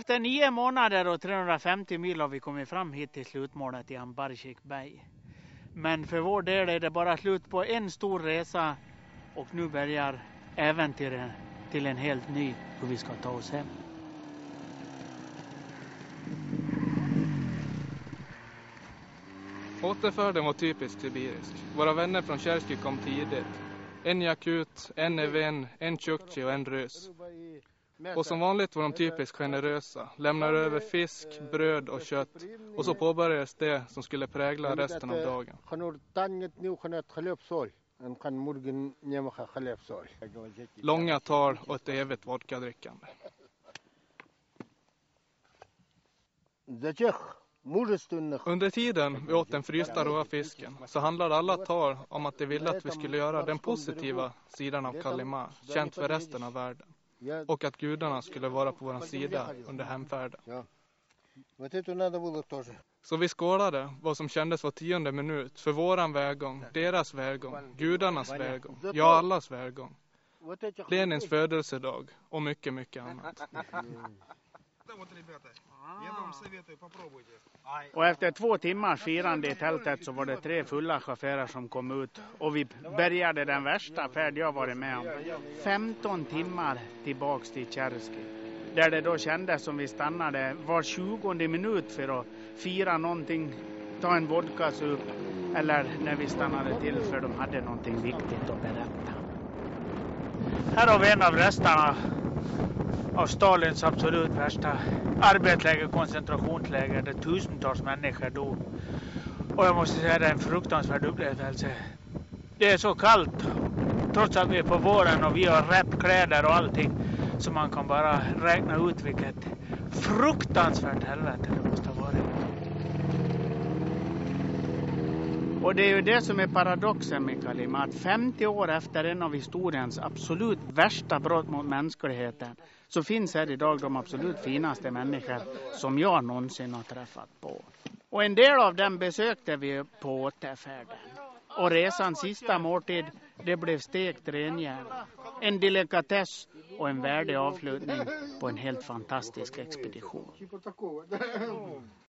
efter 9 månader och 350 mil har vi kommit fram hit till slutmålet i Ambarchik Bay. Men för vår del är det bara slut på en stor resa och nu börjar äventyret till en helt ny hur vi ska ta oss hem. Återfärden var typiskt sibirisk. Våra vänner från Cherski kom tidigt. En jakut, en even, en tjukchi och en rys. Och som vanligt var de typiskt generösa. Lämnade över fisk, bröd och kött. Och så påbörjades det som skulle prägla resten av dagen. Långa tal och ett evigt vodkadrickande. Under tiden vi åt den frysta råa fisken så handlade alla tal om att de ville att vi skulle göra den positiva sidan av Kalima känt för resten av världen. Och att gudarna skulle vara på vår sida under hemfärden. Så vi skålade vad som kändes var 10:e minut för våran vägång, deras vägång, gudarnas vägång, ja allas vägång. Lenins födelsedag och mycket, mycket annat. Och efter 2 timmars firande i tältet så var det 3 fulla chaufförer som kom ut. Och vi började den värsta färd jag varit med om. 15 timmar tillbaks till Cherski. Där det då kändes som vi stannade var 20:e minut för att fira någonting. Ta en vodkasup. Eller när vi stannade till för de hade någonting viktigt att berätta. Här har vi en av resterna av Stalins absolut värsta arbetsläger, koncentrationsläger där tusentals människor dog. Och jag måste säga det är en fruktansvärd upplevelse. Det är så kallt, trots att vi är på våren och vi har rätt kläder och allting, så man kan bara räkna ut vilket fruktansvärt helvete det måste ha varit. Och det är ju det som är paradoxen med Kalima, att 50 år efter en av historiens absolut värsta brott mot mänskligheten så finns här idag de absolut finaste människor som jag någonsin har träffat på. Och en del av dem besökte vi på återfärden. Och resans sista måltid, det blev stekt renjärn. En delikatess och en värdig avslutning på en helt fantastisk expedition.